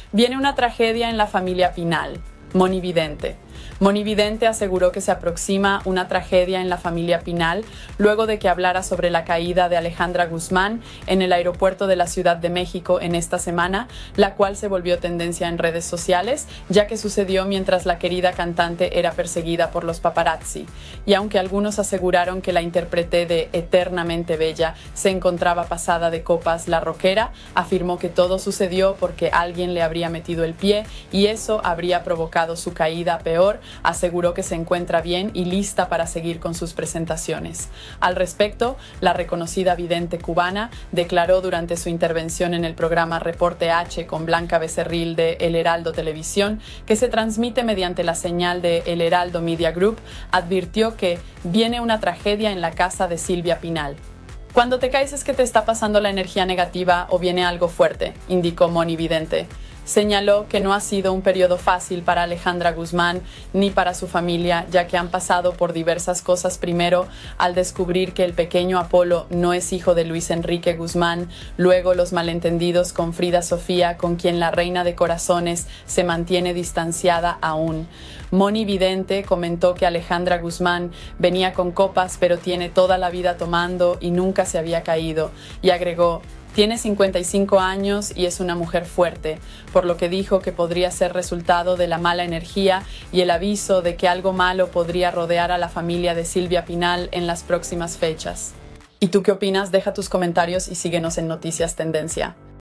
Viene una tragedia en la familia Pinal. Monividente. Monividente aseguró que se aproxima una tragedia en la familia Pinal luego de que hablara sobre la caída de Alejandra Guzmán en el aeropuerto de la Ciudad de México en esta semana, la cual se volvió tendencia en redes sociales, ya que sucedió mientras la querida cantante era perseguida por los paparazzi. Y aunque algunos aseguraron que la intérprete de Eternamente Bella se encontraba pasada de copas, la rockera afirmó que todo sucedió porque alguien le habría metido el pie y eso habría provocado su caída peor. Aseguró que se encuentra bien y lista para seguir con sus presentaciones. Al respecto, la reconocida vidente cubana declaró durante su intervención en el programa Reporte H con Blanca Becerril de El Heraldo Televisión, que se transmite mediante la señal de El Heraldo Media Group, advirtió que viene una tragedia en la casa de Silvia Pinal. Cuando te caes es que te está pasando la energía negativa o viene algo fuerte, indicó Monividente. Señaló que no ha sido un periodo fácil para Alejandra Guzmán ni para su familia, ya que han pasado por diversas cosas. Primero, al descubrir que el pequeño Apolo no es hijo de Luis Enrique Guzmán, luego los malentendidos con Frida Sofía, con quien la reina de corazones se mantiene distanciada aún. Monividente comentó que Alejandra Guzmán venía con copas, pero tiene toda la vida tomando y nunca se había caído, y agregó: tiene 55 años y es una mujer fuerte, por lo que dijo que podría ser resultado de la mala energía y el aviso de que algo malo podría rodear a la familia de Silvia Pinal en las próximas fechas. ¿Y tú qué opinas? Deja tus comentarios y síguenos en Noticias Tendencia.